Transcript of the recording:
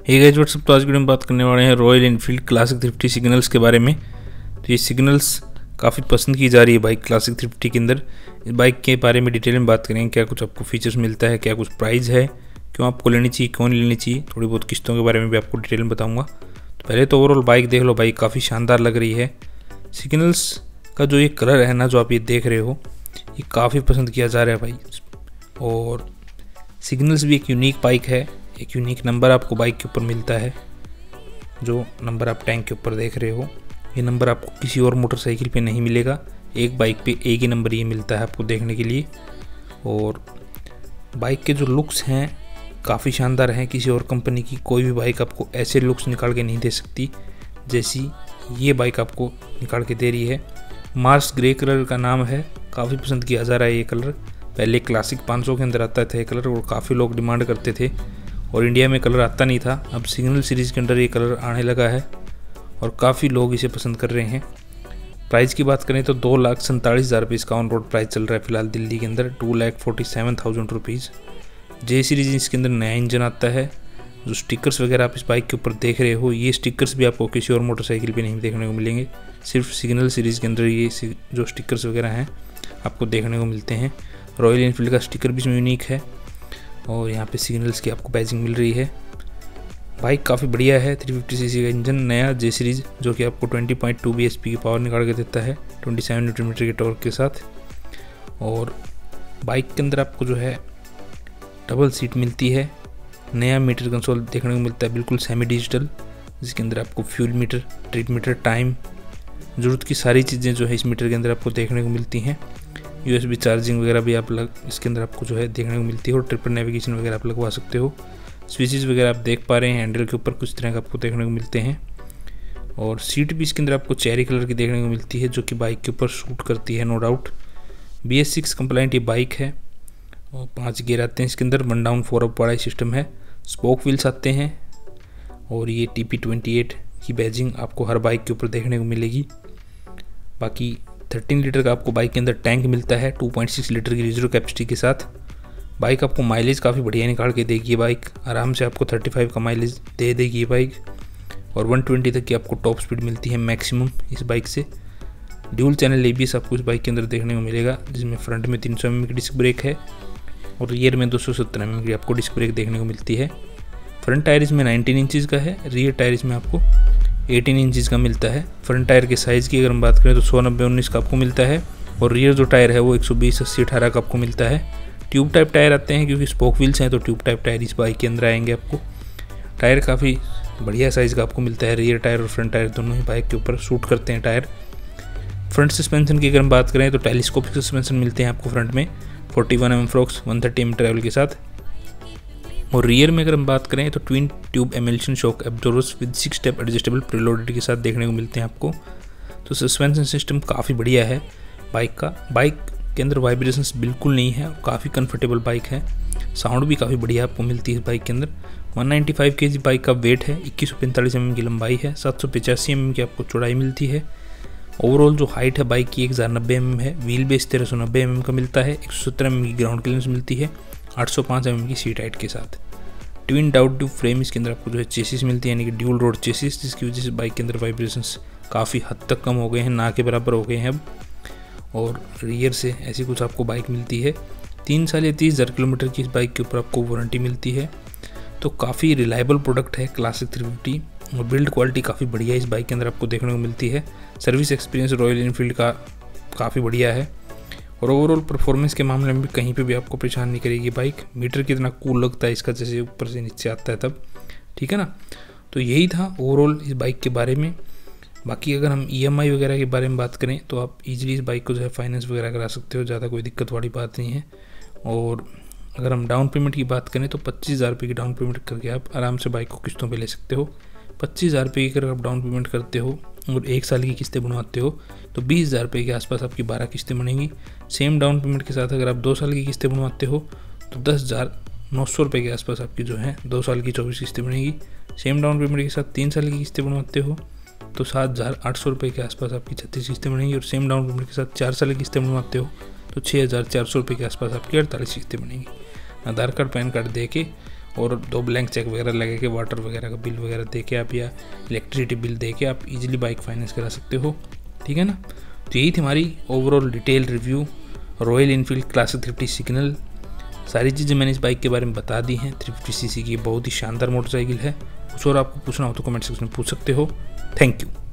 Hey guys what's up. तो आज की वीडियो में बात करने वाले हैं रॉयल एनफील्ड क्लासिक 350 सिग्नल्स के बारे में। तो ये सिग्नल्स काफ़ी पसंद की जा रही है बाइक क्लासिक 350 के अंदर। इस बाइक के बारे में डिटेल में बात करेंगे, क्या कुछ आपको फीचर्स मिलता है, क्या कुछ प्राइस है, क्यों आपको लेनी चाहिए, क्यों नहीं लेनी चाहिए, थोड़ी बहुत किस्तों के बारे में भी आपको डिटेल में बताऊँगा। तो पहले तो ओवरऑल बाइक देख लो, बाइक काफ़ी शानदार लग रही है। सिग्नल्स का जो ये कलर है ना, जो आप ये देख रहे हो, ये काफ़ी पसंद किया जा रहा है भाई। और सिग्नल्स भी एक यूनिक बाइक है, एक यूनिक नंबर आपको बाइक के ऊपर मिलता है। जो नंबर आप टैंक के ऊपर देख रहे हो, ये नंबर आपको किसी और मोटरसाइकिल पे नहीं मिलेगा। एक बाइक पे एक ही नंबर ये मिलता है आपको देखने के लिए। और बाइक के जो लुक्स हैं काफ़ी शानदार हैं। किसी और कंपनी की कोई भी बाइक आपको ऐसे लुक्स निकाल के नहीं दे सकती जैसी ये बाइक आपको निकाल के दे रही है। मार्स ग्रे कलर का नाम है, काफ़ी पसंद किया जा रहा है ये कलर। पहले क्लासिक 500 के अंदर आता था ये कलर और काफ़ी लोग डिमांड करते थे और इंडिया में कलर आता नहीं था। अब सिग्नल सीरीज़ के अंदर ये कलर आने लगा है और काफ़ी लोग इसे पसंद कर रहे हैं। प्राइस की बात करें तो 2,47,000 रुपये इसका ऑन रोड प्राइस चल रहा है फिलहाल दिल्ली के अंदर, 2,47,000 रुपीज़। जे सीरीज इसके अंदर नया इंजन आता है। जो स्टिकर्स वगैरह आप इस बाइक के ऊपर देख रहे हो, ये स्टिकर्स भी आपको किसी और मोटरसाइकिल पे नहीं देखने को मिलेंगे। सिर्फ सिग्नल सीरीज़ के अंदर ये जो स्टिकर्स वगैरह हैं आपको देखने को मिलते हैं। रॉयल एनफील्ड का स्टिकर भी इसमें यूनिक है और यहाँ पे सिग्नल्स की आपको बैजिंग मिल रही है। बाइक काफ़ी बढ़िया है। 350 सीसी का इंजन नया जे सीरीज़, जो कि आपको 20.2 bhp की पावर निकाल के देता है 27 न्यूटन मीटर के टॉर्क के साथ। और बाइक के अंदर आपको जो है डबल सीट मिलती है। नया मीटर कंसोल देखने को मिलता है, बिल्कुल सेमी डिजिटल, जिसके अंदर आपको fuel meter, trip meter, time, ज़रूरत की सारी चीज़ें जो है इस मीटर के अंदर आपको देखने को मिलती हैं। USB चार्जिंग वगैरह भी आप इसके अंदर आपको जो है देखने को मिलती है और ट्रिपर नेविगेशन वगैरह आप लगवा सकते हो। स्विचेस वगैरह आप देख पा रहे हैं, हैंडल के ऊपर कुछ तरह का आपको देखने को मिलते हैं। और सीट भी इसके अंदर आपको चेरी कलर की देखने को मिलती है, जो कि बाइक के ऊपर सूट करती है नो डाउट। BS6 कंप्लाइंट ये बाइक है और 5 गियर आते हैं इसके अंदर। 1 डाउन 4 अप वाला सिस्टम है। स्पोक व्हील्स आते हैं और ये TP28 की बैजिंग आपको हर बाइक के ऊपर देखने को मिलेगी। बाकी 13 लीटर का आपको बाइक के अंदर टैंक मिलता है 2.6 लीटर की रिजर्व कैपेसिटी के साथ। बाइक आपको माइलेज काफ़ी बढ़िया निकाल के देगी। ये बाइक आराम से आपको 35 का माइलेज दे देगी ये बाइक। और 120 तक की आपको टॉप स्पीड मिलती है मैक्सिमम इस बाइक से। ड्यूल चैनल ABS आपको इस बाइक के अंदर देखने को मिलेगा, जिसमें फ्रंट में 300 mm की डिस्क ब्रेक है और रियर में 270 mm की आपको डिस्क ब्रेक देखने को मिलती है। फ्रंट टायर इसमें 19 इंचज़ का है, रियर टायर इसमें आपको 18 इंचज़ का मिलता है। फ्रंट टायर के साइज़ की अगर हम बात करें तो 100/90/19 का आपको मिलता है और रियर जो टायर है वो 120/80/18 का आपको मिलता है। ट्यूब टाइप टायर आते हैं, क्योंकि स्पोक व्हील्स हैं तो ट्यूब टाइप टायर इस बाइक के अंदर आएंगे आपको। टायर काफ़ी बढ़िया साइज़ का आपको मिलता है। रियर टायर और फ्रंट टायर दोनों ही बाइक के ऊपर सूट करते हैं टायर। फ्रंट सस्पेंशन की अगर हम बात करें तो टेलीस्कोपिक सस्पेंशन मिलते हैं आपको फ्रंट में 41 mm फ्रोक्स 130 mm ट्रैवल के साथ। और रियर में अगर हम बात करें तो twin tube emulsion shock absorbers with 6 step adjustable preloaded के साथ देखने को मिलते हैं आपको। तो सस्पेंशन सिस्टम काफ़ी बढ़िया है बाइक का। बाइक के अंदर वाइब्रेशंस बिल्कुल नहीं है, काफ़ी कंफर्टेबल बाइक है। साउंड भी काफ़ी बढ़िया आपको मिलती है इस बाइक के अंदर। 195 kg बाइक का वेट है, 2145 mm की लंबाई है, 785 mm की आपको चौड़ाई मिलती है। ओवरऑल जो हाइट है बाइक की 1090 mm है। व्हील बेस 1390 mm का मिलता है, 117 mm की ग्राउंड क्लियरेंस मिलती है, 805 mm की सीट हाइट के साथ। ट्विन डाउट ट्यूब फ्रेम इसके अंदर आपको जो है चेसिस मिलती है, यानी कि ड्यूल रोड चेसिस, जिसकी वजह से बाइक के अंदर वाइब्रेशंस काफ़ी हद तक कम हो गए हैं, ना के बराबर हो गए हैं अब। और रियर से ऐसी कुछ आपको बाइक मिलती है। 3 साल या 30,000 किलोमीटर की इस बाइक के ऊपर आपको वारंटी मिलती है। तो काफ़ी रिलायबल प्रोडक्ट है क्लासिक 350 और बिल्ड क्वालिटी काफ़ी बढ़िया इस बाइक के अंदर आपको देखने को मिलती है। सर्विस एक्सपीरियंस रॉयल एनफील्ड का काफ़ी बढ़िया है और ओवरऑल परफॉर्मेंस के मामले में भी कहीं पे भी आपको परेशान नहीं करेगी बाइक। मीटर कितना कूल लगता है इसका, जैसे ऊपर से नीचे आता है तब, ठीक है ना। तो यही था ओवरऑल इस बाइक के बारे में। बाकी अगर हम EMI वगैरह के बारे में बात करें तो आप इजीली इस बाइक को जो है फाइनेंस वगैरह करा सकते हो, ज़्यादा कोई दिक्कत वाली बात नहीं है। और अगर हम डाउन पेमेंट की बात करें तो 25,000 रुपये की डाउन पेमेंट करके आप आराम से बाइक को किस्तों पे ले सकते हो। 25,000 रुपये की अगर आप डाउन पेमेंट करते हो और 1 साल की किस्तें बनवाते हो तो 20,000 रुपये के आसपास आपकी 12 किस्तें बनेंगी। सेम डाउन पेमेंट के साथ अगर आप 2 साल की किस्तें बनवाते हो तो 10,900 रुपये के आसपास आपकी जो है 2 साल की 24 किस्तें बनेगी। सेम डाउन पेमेंट के साथ 3 साल की किस्तें बनवाते हो तो 7,800 रुपये के आसपास आपकी 36 किस्तें बनेंगी। और सेम डाउन पेमेंट के साथ 4 साल की किस्तें बनवाते हो तो 6,400 रुपये के आसपास आपकी 48 किस्तें बनेंगी। आधार कार्ड पैन कार्ड दे के और 2 ब्लैंक चेक वगैरह लगे के वाटर वगैरह का बिल वगैरह दे के आप या इलेक्ट्रिसिटी बिल दे के आप इजीली बाइक फाइनेंस करा सकते हो, ठीक है ना। तो यही थी हमारी overall detail review Royal Enfield Classic 350 signal. सारी चीज़ें मैंने इस बाइक के बारे में बता दी हैं। 350 सीसी की बहुत ही शानदार मोटरसाइकिल है। कुछ और आपको पूछना हो तो कमेंट सेक्शन में पूछ सकते हो। Thank you.